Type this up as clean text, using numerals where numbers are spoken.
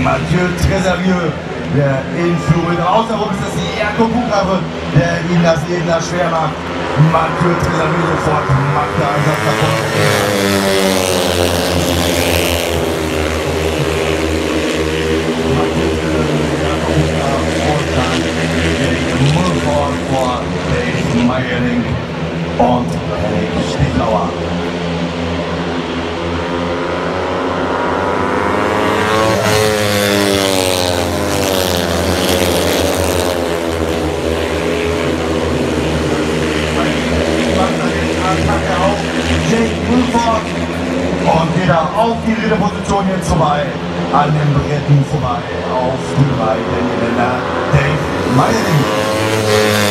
Mathieu Trésarieux, der in Führung. Außenrum ist das die Erko Buchrabe, der ihm das Leben da schwer macht. Mathieu Trésarieux sofort macht der Einsatz davon. Vor Dave Meierling und Henning Stiglauer. Und wieder auf die dritte Position jetzt vorbei, an dem dritten vorbei, auf die drei der Niederländer Dave Meierling.